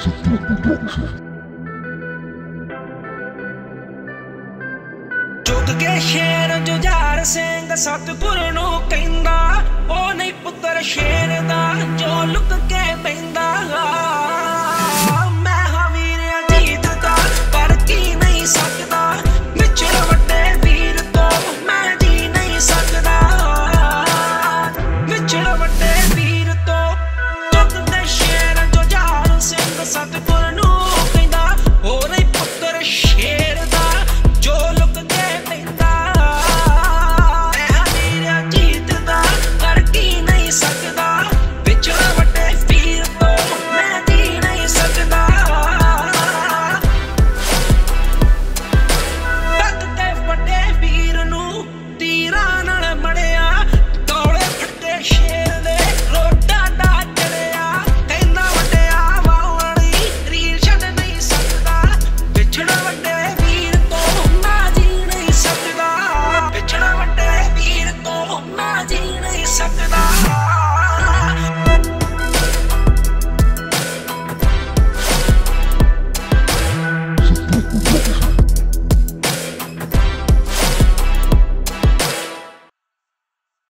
चुग के शेर जुझार सिंह सतगुर नू कहंदा, ओ नहीं पुत्र शेर दा जो लुक के बहिंदा। मैं हां वीर अजीत दा पर की नहीं सकदा, विछड़ वड्डे वीर तो मैं जी नहीं सकदा, विछड़ वड्डे वीर तो। चुग के शेर जुझार सिंह सतगुर